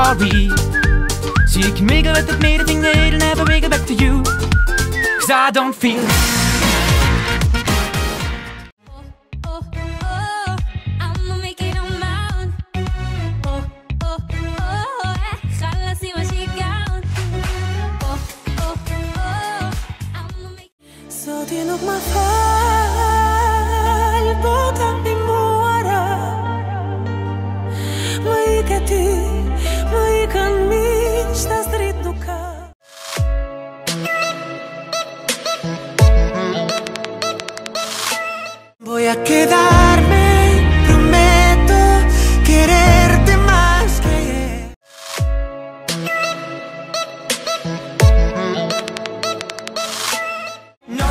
sorry. Zie ik je mikken met het mededingen and never make it back to you. Cause I don't feel I'ma make it on my own. Gala zien wat je kan. I'ma make. Så det är nog man fall båda blir måra. Maikati, maikan mistä stridnuka. Voy a quedarme, prometo quererte más que ayer. no.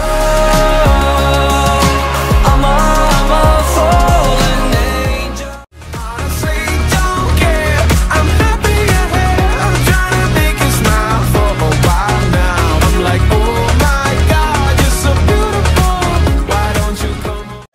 I'm a fallen angel. Honestly, don't care. I'm happy ahead. I'm trying to make you smile for a while now. I'm like, oh my God, you're so beautiful. Why don't you come on?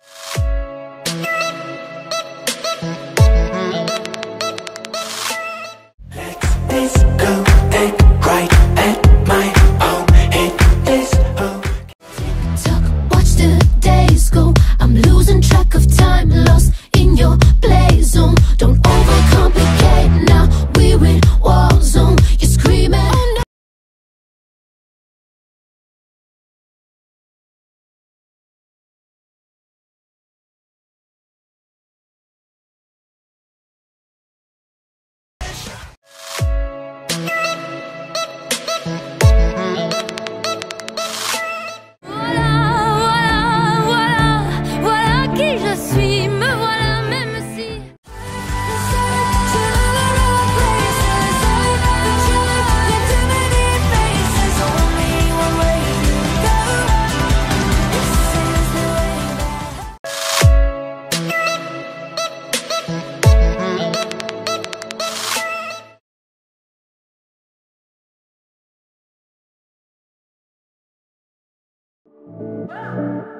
This go and right at my home. Hit this home. Talk, watch the days go. I'm losing track of time, lost in your play zone. Don't overcomplicate now. We're in war zone. You're screaming. Oh no. Voilà qui je suis, me voilà même si. Thank